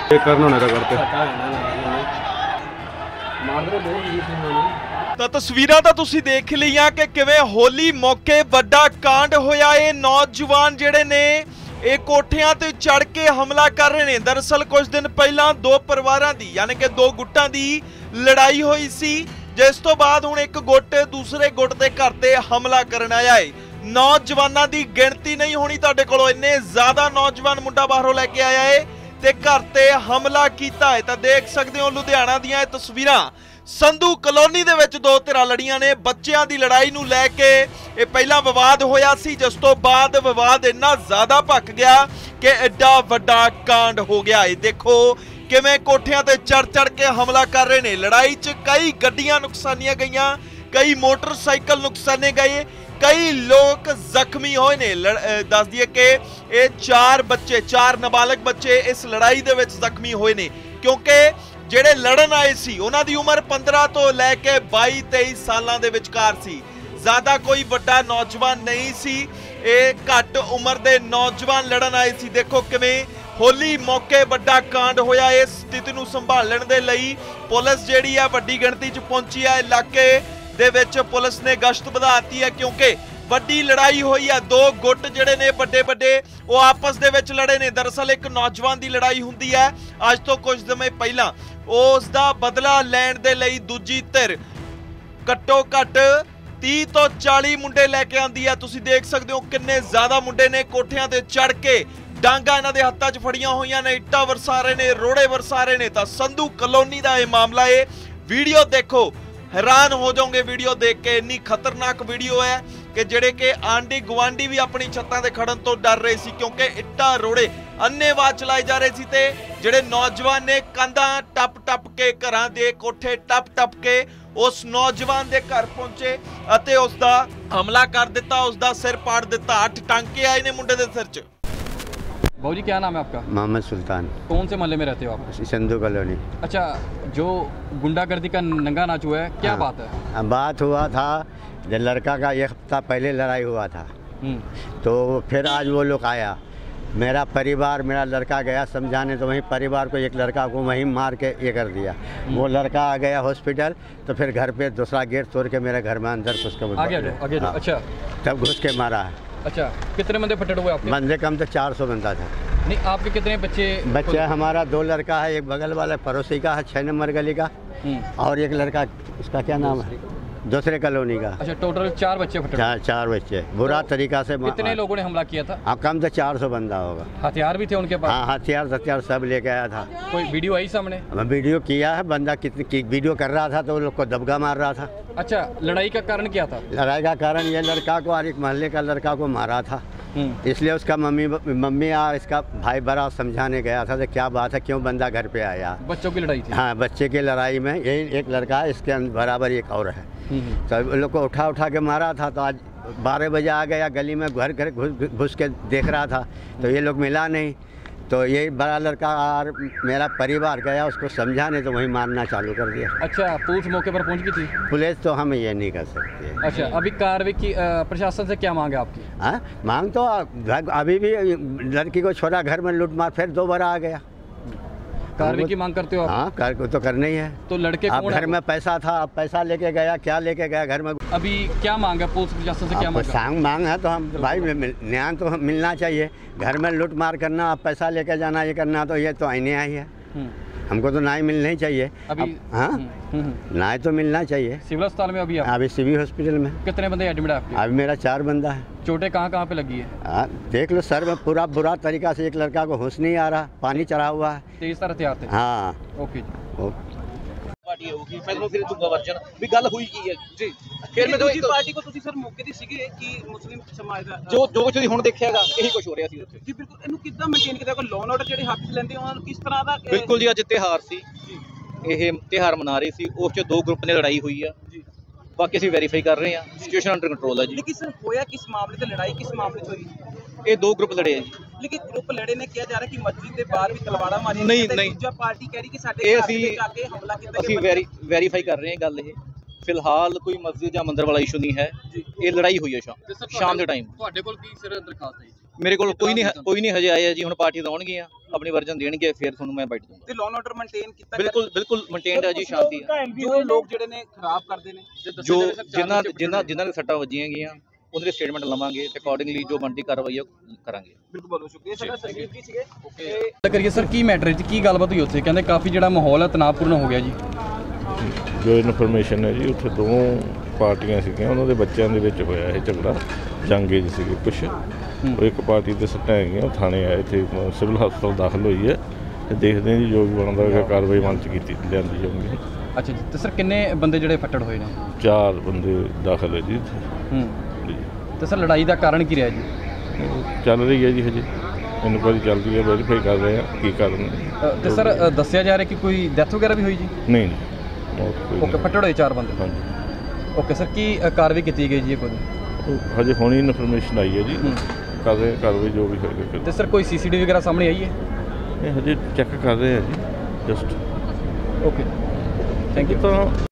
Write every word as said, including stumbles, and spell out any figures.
ਤਾਂ ਤਸਵੀਰਾਂ ਤਾਂ ਤੁਸੀਂ ਦੇਖ ਲਈਆਂ ਕਿ ਕਿਵੇਂ ਹੋਲੀ ਮੌਕੇ ਵੱਡਾ ਕਾਂਡ ਹੋਇਆ। ਇਹ ਨੌਜਵਾਨ ਜਿਹੜੇ ਨੇ ਇਹ ਕੋਠਿਆਂ ਤੇ ਚੜ ਕੇ ਹਮਲਾ ਕਰ ਰਹੇ ਨੇ। ਦਰਅਸਲ ਕੁਝ ਦਿਨ ਪਹਿਲਾਂ ਦੋ ਪਰਿਵਾਰਾਂ ਦੀ ਯਾਨੀ ਕਿ ਦੋ ਗੁੱਟਾਂ ਦੀ ਲੜਾਈ ਹੋਈ ਸੀ, ਜਿਸ ਤੋਂ ਬਾਅਦ ਹੁਣ ਇੱਕ ਗੁੱਟ ਦੂਸਰੇ ਗੁੱਟ ਦੇ ਘਰ ਤੇ ਹਮਲਾ ਕਰਨ ਆਇਆ ਹੈ। ਨੌਜਵਾਨਾਂ ਦੀ ਗਿਣਤੀ ਨਹੀਂ ਹੋਣੀ ਤੁਹਾਡੇ ਕੋਲੋਂ, ਇੰਨੇ ਜ਼ਿਆਦਾ ਨੌਜਵਾਨ ਮੁੰਡਾ ਬਾਹਰੋਂ ਲੈ ਕੇ ਆਇਆ ਹੈ ਤੇ ਘਰ ਤੇ ਹਮਲਾ ਕੀਤਾ ਹੈ। ਤਾਂ ਦੇਖ ਸਕਦੇ ਹੋ ਲੁਧਿਆਣਾ ਦੀਆਂ ਇਹ ਤਸਵੀਰਾਂ। ਸੰਧੂ ਕਲੋਨੀ ਦੇ ਵਿੱਚ ਦੋ ਧਿਰਾਂ ਲੜੀਆਂ ਨੇ। ਬੱਚਿਆਂ ਦੀ ਲੜਾਈ ਨੂੰ ਲੈ ਕੇ ਇਹ ਪਹਿਲਾਂ ਵਿਵਾਦ ਹੋਇਆ ਸੀ, ਜਿਸ ਤੋਂ ਬਾਅਦ ਵਿਵਾਦ ਇੰਨਾ ਜ਼ਿਆਦਾ ਭੱਖ ਗਿਆ ਕਿ ਐਡਾ ਵੱਡਾ ਕਾਂਡ ਹੋ ਗਿਆ ਹੈ। ਦੇਖੋ ਕਿਵੇਂ ਕੋਠਿਆਂ ਤੇ ਚੜ ਚੜ ਕੇ ਹਮਲਾ ਕਰ ਰਹੇ ਨੇ। ਲੜਾਈ 'ਚ ਕਈ ਗੱਡੀਆਂ ਨੁਕਸਾਨੀਆਂ ਗਈਆਂ, ਕਈ ਮੋਟਰਸਾਈਕਲ ਨੁਕਸਾਨੇ ਗਏ, ਕਈ ਲੋਕ ਜ਼ਖਮੀ ਹੋਏ ਨੇ। ਦੱਸ ਦਈਏ ਕਿ ਇਹ ਚਾਰ ਬੱਚੇ ਚਾਰ ਨਾਬਾਲਗ ਬੱਚੇ ਇਸ ਲੜਾਈ ਦੇ ਵਿੱਚ ਜ਼ਖਮੀ ਹੋਏ ਨੇ, ਕਿਉਂਕਿ ਜਿਹੜੇ ਲੜਨ ਆਏ ਸੀ ਉਹਨਾਂ ਦੀ ਉਮਰ ਪੰਦਰਾਂ ਤੋਂ ਲੈ ਕੇ ਬਾਈ ਤੇਈ ਸਾਲਾਂ ਦੇ ਵਿਚਕਾਰ ਸੀ। ਜ਼ਿਆਦਾ ਕੋਈ ਵੱਡਾ ਨੌਜਵਾਨ ਨਹੀਂ ਸੀ, ਇਹ ਘੱਟ ਉਮਰ ਦੇ ਨੌਜਵਾਨ ਲੜਨ ਆਏ ਸੀ। ਦੇਖੋ ਕਿਵੇਂ ਹੋਲੀ ਮੌਕੇ ਵੱਡਾ ਕਾਂਡ ਹੋਇਆ। ਇਸ ਸਥਿਤੀ ਨੂੰ ਸੰਭਾਲਣ ਦੇ ਲਈ ਪੁਲਿਸ ਜਿਹੜੀ ਹੈ ਵੱਡੀ ਗਿਣਤੀ 'ਚ ਪਹੁੰਚੀ ਹੈ। ਇਲਾਕੇ ਦੇ ਵਿੱਚ ਪੁਲਿਸ ਨੇ ਗਸ਼ਤ ਵਧਾ ਦਿੱਤੀ ਹੈ, ਕਿਉਂਕਿ ਵੱਡੀ ਲੜਾਈ ਹੋਈ ਹੈ। ਦੋ ਗੁੱਟ ਜਿਹੜੇ ਨੇ ਵੱਡੇ ਵੱਡੇ ਉਹ ਆਪਸ ਦੇ ਵਿੱਚ ਲੜੇ ਨੇ। ਦਰਅਸਲ ਇੱਕ ਨੌਜਵਾਨ ਦੀ ਲੜਾਈ ਹੁੰਦੀ ਹੈ ਅੱਜ ਤੋਂ ਕੁਝ ਸਮੇਂ ਪਹਿਲਾਂ, ਉਸ ਦਾ ਬਦਲਾ ਲੈਣ ਦੇ ਲਈ ਦੂਜੀ ਧਿਰ ਘੱਟੋ ਘੱਟ ਤੀਹ ਤੋਂ ਚਾਲੀ ਮੁੰਡੇ ਲੈ ਕੇ ਆਂਦੀ ਹੈ। ਤੁਸੀਂ ਦੇਖ ਸਕਦੇ ਹੋ ਕਿੰਨੇ ਜ਼ਿਆਦਾ ਮੁੰਡੇ ਨੇ ਕੋਠਿਆਂ ਤੇ ਚੜ ਕੇ ਡਾਂਗਾ ਇਹਨਾਂ ਦੇ ਹੱਥਾਂ 'ਚ ਫੜੀਆਂ ਹੋਈਆਂ ਨੇ, ਇੱਟਾਂ ਵਰਸਾ ਰਹੇ ਨੇ, ਰੋੜੇ ਵਰਸਾ ਰਹੇ ਨੇ। ਤਾਂ ਸੰਧੂ ਕਲੋਨੀ ਦਾ ਇਹ ਮਾਮਲਾ ਹੈ। ਵੀਡੀਓ ਦੇਖੋ, हैरान हो जाओगे वीडियो देख के। इन्नी खतरनाक वीडियो है कि जेड़े के आंडी गवांडी भी अपनी छत्तां ते खड़न तो डर रहे सी, क्योंकि इट्टा रोड़े अन्नेवाह चलाए जा रहे सी। ते जेड़े नौजवान ने कंधां टप टप के घरां दे कोठे टप टप के उस नौजवान दे घर पहुंचे अते उसदा हमला कर दिता, उसदा सिर पाड़ दिता। अठ टांके आए ने मुंडे दे सिर च। भाऊ जी क्या नाम है आपका? मोहम्मद सुल्तान। कौन से मोहल्ले में रहते हो आप? संधू कॉलोनी। अच्छा, जो गुंडागर्दी का नंगा नाच हुआ है, क्या हाँ, बात है? बात हुआ था जब लड़का का एक हफ्ता पहले लड़ाई हुआ था, तो फिर आज वो लोग आया। मेरा परिवार, मेरा लड़का गया समझाने, तो वहीं परिवार को एक लड़का को वहीं मार के ये कर दिया। वो लड़का आ गया हॉस्पिटल, तो फिर घर पे दूसरा गेट तोड़ के मेरे घर में अंदर घुस के आ गया, आ गया। अच्छा, तब घुस के मारा है। अच्छा, कितने बंदे फटेड हुए आपके? बंदे कम तो चार सौ बंदा था। नहीं, आपके कितने बच्चे? बच्चे हमारा दो लड़का है, एक बगल वाला पड़ोसी का है छः नंबर गली का, और एक लड़का उसका क्या नाम है दूसरे कॉलोनी का। अच्छा, टोटल चार बच्चे फटे? चार चार बच्चे बुरा तरीका से। कितने लोगों ने हमला किया था? हाँ, कम तो चार सौ बंदा होगा। हथियार भी थे उनके पास? हाँ, हथियार हथियार सब लेके आया था। कोई वीडियो आई सामने? वीडियो किया है, बंदा कितनी वीडियो कर रहा था तो वो लोग को दबका मार रहा था। अच्छा, लड़ाई का कारण क्या था? लड़ाई का कारण ये लड़का को और एक मोहल्ले का लड़का को मारा था, इसलिए उसका मम्मी मम्मी और इसका भाई बड़ा समझाने गया था कि क्या बात है, क्यों बंदा घर पे आया। बच्चों की लड़ाई थी? हाँ, बच्चे की लड़ाई में यही एक लड़का है, इसके बराबर एक और है। तो लोग को उठा उठा के मारा था। तो आज बारह बजे आ गया गली में, घर घर घुस घुस के देख रहा था, तो ये लोग मिला नहीं। तो यही बड़ा लड़का और मेरा परिवार गया उसको समझाने, तो वही मारना चालू कर दिया। अच्छा, पुलिस मौके पर पहुंच गई थी? पुलिस तो हम ये नहीं कर सकते। अच्छा, अभी कार्रवाई की प्रशासन से क्या मांग है आपकी? हाँ, मांग तो अभी भी लड़की को छोड़ा, घर में लूट मार फिर दो बार आ गया। कार्रवाई की मांग करते हो आप? हाँ, कर तो करना ही है। तो लड़के आप घर में पैसा था, अब पैसा लेके गया, क्या लेके गया घर में? अभी क्या मांग है पुलिस प्रशासन से? क्या मांग सांग मांग है तो हम भाई न्याय तो मिलना चाहिए। घर में लूट मार करना, आप पैसा लेके जाना, ये करना, तो ये तो आईने आई है। हमको तो न्याय मिलना ही चाहिए अभी। हाँ, न्याय तो मिलना चाहिए। सिविल अस्पताल में अभी? अभी सिविल हॉस्पिटल में। कितने बंदे एडमिट है आपके? अभी मेरा चार बंदा है। चोटें कहाँ कहाँ पे लगी है? हाँ, देख लो सर में पूरा बुरा तरीका से। एक लड़का को होश नहीं आ रहा, पानी चढ़ा हुआ है। तेज तरह हथियार थे? हाँ। ओके जी। पार्टी होगी, मैं तो फिर दूंगा वर्जन भी गल हुई की है जी। फिर मैं दूसरी पार्टी को ਤੁਸੀਂ ਸਰ ਮੌਕੇ ਦੀ ਸੀਗੇ ਕਿ ਮੁਸਲਿਮ ਸਮਾਜ ਦਾ ਜੋ ਜੋ ਕੁਝ ਤੁਸੀਂ ਹੁਣ ਦੇਖਿਆਗਾ ਇਹੀ ਕੁਝ ਹੋ ਰਿਹਾ ਸੀ ਉੱਥੇ ਜੀ। ਬਿਲਕੁਲ, ਇਹਨੂੰ ਕਿੱਦਾਂ ਮੇਨਟੇਨ ਕੀਤਾ? ਕੋਈ ਲੋਨ ਆਰਡਰ ਜਿਹੜੇ ਹੱਥ 'ਚ ਲੈਂਦੇ ਉਹਨਾਂ ਨੂੰ ਕਿਸ ਤਰ੍ਹਾਂ ਦਾ? ਬਿਲਕੁਲ ਜੀ, ਅੱਜ ਤਿਹਾਰ ਸੀ, ਇਹ ਤਿਹਾਰ ਮਨਾ ਰਹੇ ਸੀ, ਉਸ 'ਚ ਦੋ ਗਰੁੱਪ ਨੇ ਲੜਾਈ ਹੋਈ ਆ ਜੀ। ਬਾਕੀ ਅਸੀਂ ਵੈਰੀਫਾਈ ਕਰ ਰਹੇ ਹਾਂ, ਸਿਚੁਏਸ਼ਨ ਅੰਡਰ ਕੰਟਰੋਲ ਹੈ ਜੀ। ਲੇਕਿਨ ਸਰ ਹੋਇਆ ਕਿਸ ਮਾਮਲੇ ਤੇ ਲੜਾਈ ਕਿਸ ਮਾਮਲੇ 'ਚ ਹੋਈ? ਇਹ ਦੋ ਗਰੁੱਪ ਲੜੇ ਆ ਜੀ। लेकिन ग्रुप लड़े ने किया जा रहा है कि मस्जिद के बाहर भी तलवारा मारी नहीं नहीं दूसरा पार्टी कह रही कि साडे घर दे जाके हमला कीता ਅਸੀਂ ਵੈਰੀਫਾਈ ਕਰ ਰਹੇ ਹਾਂ ਗੱਲ। ਇਹ ਫਿਲਹਾਲ ਕੋਈ ਮਸਜਿਦ ਜਾਂ ਮੰਦਰ ਵਾਲਾ ਇਸ਼ੂ ਨਹੀਂ ਹੈ, ਇਹ ਲੜਾਈ ਹੋਈ ਹੈ ਸ਼ਾਮ ਸ਼ਾਮ ਦੇ ਟਾਈਮ। ਤੁਹਾਡੇ ਕੋਲ ਕੀ ਸਰ ਦਰਖਾਸਤ ਹੈ? ਮੇਰੇ ਕੋਲ ਕੋਈ ਨਹੀਂ ਕੋਈ ਨਹੀਂ ਹਜੇ ਆਇਆ ਜੀ, ਹੁਣ ਪਾਰਟੀ ਤਾਂ ਆਉਣਗੀਆਂ ਆਪਣੀ ਵਰਜਨ ਦੇਣਗੇ, ਫਿਰ ਤੁਹਾਨੂੰ ਮੈਂ ਬਾਈਟ ਦੂੰਗਾ। ਤੇ ਲਾਅ ਐਂਡ ਆਰਡਰ ਮੇਨਟੇਨ ਕੀਤਾ ਬਿਲਕੁਲ ਬਿਲਕੁਲ ਮੇਨਟੇਨਡ ਹੈ ਜੀ, ਸ਼ਾਂਤੀ ਹੈ। ਜੋ ਲੋਕ ਜਿਹੜੇ ਨੇ ਖਰਾਬ ਕਰਦੇ ਨੇ, ਜੋ ਜਿਨ੍ਹਾਂ ਜਿਨ੍ਹਾਂ ਜਿਨ੍ਹਾਂ ਦੇ ਸੱਟਾਂ ਵੱਜੀਆਂ ਗਈਆਂ ਉਹਨਾਂ ਦੇ ਸਟੇਟਮੈਂਟ ਲਵਾਂਗੇ ਤੇ ਅਕੋਰਡਿੰਗਲੀ ਜੋ ਬਣਦੀ ਕਾਰਵਾਈ ਉਹ ਕਰਾਂਗੇ। ਬਿਲਕੁਲ ਬਹੁਤ ਸ਼ੁਕਰੀਆ ਸਰ। ਸੰਜੀਵ ਜੀ ਸੀਗੇ। ਤਾਂ ਕਰੀਏ ਸਰ, ਕੀ ਮੈਟਰ ਜੀ, ਕੀ ਗੱਲਬਾਤ ਹੋਈ ਉੱਥੇ? ਕਹਿੰਦੇ ਕਾਫੀ ਜਿਹੜਾ ਮਾਹੌਲ ਹੈ ਤਣਾਅਪੂਰਨ ਹੋ ਗਿਆ ਜੀ। ਜੋ ਇਨਫੋਰਮੇਸ਼ਨ ਹੈ ਜੀ, ਉੱਥੇ ਦੋ ਪਾਰਟੀਆਂ ਸੀਗੀਆਂ, ਉਹਨਾਂ ਦੇ ਬੱਚਿਆਂ ਦੇ ਵਿੱਚ ਹੋਇਆ ਇਹ ਝਗੜਾ, ਜੰਗੇ ਸੀਗੇ ਕੁਛ। ਉਹ ਇੱਕ ਪਾਰਟੀ ਦੇ ਸੱਟਾਂ ਹੈਗੀਆਂ, ਉਹ ਥਾਣੇ ਆਏ, ਇੱਥੇ ਸਿਵਲ ਹਸਪਤਾਲ ਦਾਖਲ ਹੋਈ ਹੈ ਤੇ ਦੇਖਦੇ ਹਾਂ ਜੀ ਜੋ ਵੀ ਬਣਦਾ ਹੋਵੇਗਾ ਕਾਰਵਾਈ ਮਨ 'ਚ ਕੀਤੀ ਲਿਆਂਦੀ ਜਾਊਗੀ। ਅੱਛਾ ਜੀ, ਤੇ ਸਰ ਕਿੰਨੇ ਬੰਦੇ ਜਿਹੜੇ ਫੱਟੜ ਹੋਏ ਨੇ? ਚਾਰ ਬੰਦੇ ਦਾਖਲ ਹੈ ਜੀ ਇੱਥੇ। ਹੂੰ, ਤੇ ਸਰ ਲੜਾਈ ਦਾ ਕਾਰਨ ਕੀ ਰਿਹਾ ਜੀ? ਚੱਲ ਰਹੀ ਹੈ ਜੀ, ਹਜੇ ਇਨਕੁਆਇਰੀ ਚੱਲ ਰਹੀ ਹੈ, ਵੈਰੀਫਾਈ ਕਰ ਰਹੇ ਹਾਂ ਕੀ ਕਾਰਨ ਹੈ। ਅ, ਤੇ ਸਰ ਅ, ਦੱਸਿਆ ਜਾ ਰਿਹਾ ਕਿ ਕੋਈ ਡੈਥ ਵਗੈਰਾ ਵੀ ਹੋਈ ਜੀ? ਨਹੀਂ ਨਹੀਂ ਮੌਤ ਕੋਈ ਓਕੇ, ਨਹੀਂ। ਫੱਟੜ ਹੋਏ ਚਾਰ ਬੰਦੇ। ਹਾਂਜੀ, ਓਕੇ ਸਰ, ਕੀ ਅ, ਕਾਰਵਾਈ ਕੀਤੀ ਗਈ ਜੀ ਇਹ ਕੋਈ? ਉਹ ਹਜੇ ਹੁਣੀ ਇਨਫੋਰਮੇਸ਼ਨ ਆਈ ਹੈ ਜੀ, ਹੂੰ। ਕਰ ਰਹੇ ਹਾਂ ਕਾਰਵਾਈ ਜੋ ਵੀ ਹੋਏਗਾ। ਤੇ ਸਰ ਕੋਈ ਸੀਸੀਟੀਵੀ ਵਗੈਰਾ ਸਾਹਮਣੇ ਆਈ ਹੈ? ਇਹ ਹਜੇ ਚੈੱਕ ਕਰ ਰਹੇ ਹਾਂ ਜੀ ਜਸਟ। Okay, thank you. ਤਾਂ